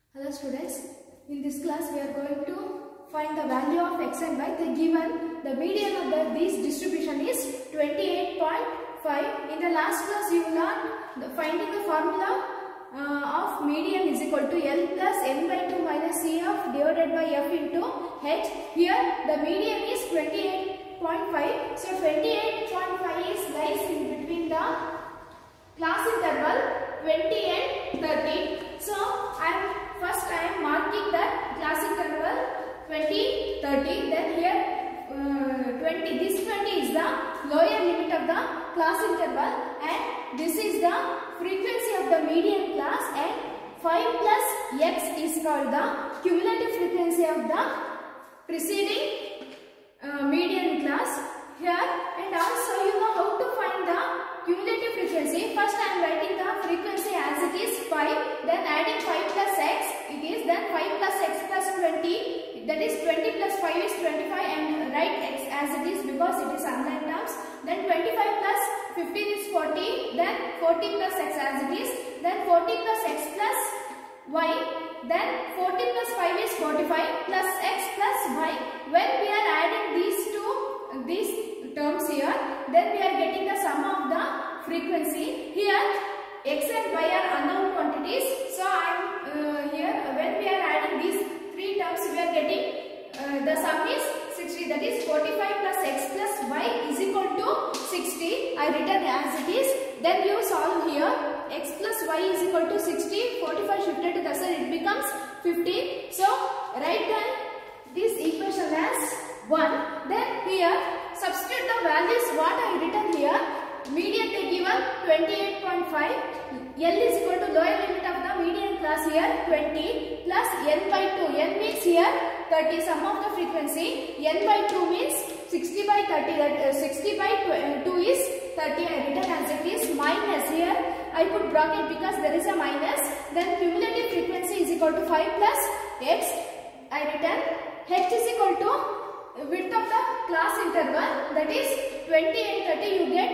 Hello students, in this class we are going to find the value of x and y. They given the median of these distribution is 28.5. In the last class you learned finding the formula of median is equal to L plus n by 2 minus C of divided by F into H. Here the median is 28.5. So 28.5 is lies in between the class interval 20 and 30. So first I am marking that class interval 20, 30. Then here 20. This 20 is the lower limit of the class interval, and this is the frequency of the median class, and 5 plus x is called the cumulative frequency of the preceding median class here. And also you know how to find the cumulative frequency. First I am writing the frequency as it is 5, then adding 5 plus x it is, then 5 plus x plus 20, that is 20 plus 5 is 25, and write x as it is because it is unlike terms. Then 25 plus 15 is 40, then 40 plus x as it is, then 40 plus x plus y, then 40 plus 5 is 45 plus x plus y. When we are adding these terms here, then we are getting the sum of the frequency. Here x and y are unknown quantities, so I am here when we are adding these three terms we are getting the sum is 60, that is 45 plus x plus y is equal to 60. I written as it is. Then you solve here. X plus y is equal to 60, 45 shifted to the side, it becomes 15. So write down this equation as 1. Then here substitute the values what I written here. Median they given 28.5. L is equal to lower limit of the median class here 20 plus n by 2. N means here 30, sum of the frequency. N by 2 means 60 by 30. That 60 by 2 is 30. I written as it is, minus here I put bracket because there is a minus. Then cumulative frequency is equal to 5 plus x. I written h is equal to width of the class interval, that is 20 and 30. You get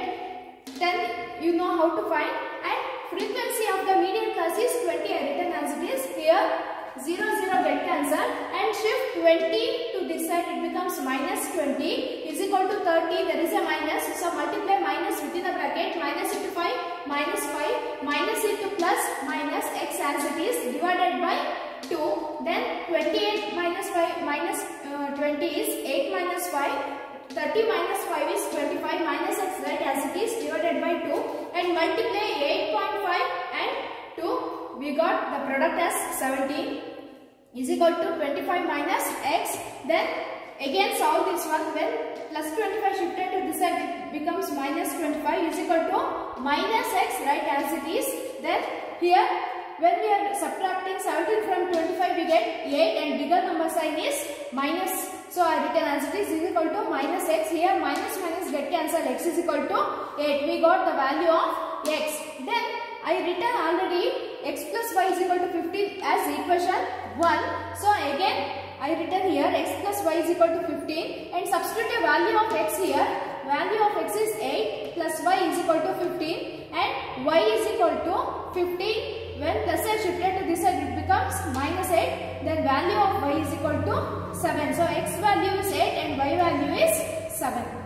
10. You know how to find. And frequency of the median class is 20. I written as it is. Here 0, 0 get cancelled, and shift 20 to this side, it becomes minus 20 is equal to 30. There is a minus, so multiply minus within the bracket, minus into 5, minus 5, minus into plus, minus x as it is, divided by 2. Then 28 minus 5 minus 20 is 8 minus 5. 30 minus 5 is 25, minus x right as it is, divided by 2, and multiply 8.5 and 2. We got the product as 17 is equal to 25 minus x. Then again solve this one. When plus 25 shifted to this side, it becomes minus 25 is equal to minus x right as it is. Then here when we are subtracting 17 from 25, we get 8, and bigger number sign is minus. So I written as it is equal to minus x. Here minus minus get cancelled, x is equal to 8. We got the value of x. Then I written already x plus y is equal to 15 as equation 1. So again I written here x plus y is equal to 15, and substitute a value of x here. Value of x is 8 plus y is equal to 15, and y is equal to 15. When plus side shifted to this side, it becomes minus 8. Then value of y is equal to 7. So x value is 8 and y value is 7.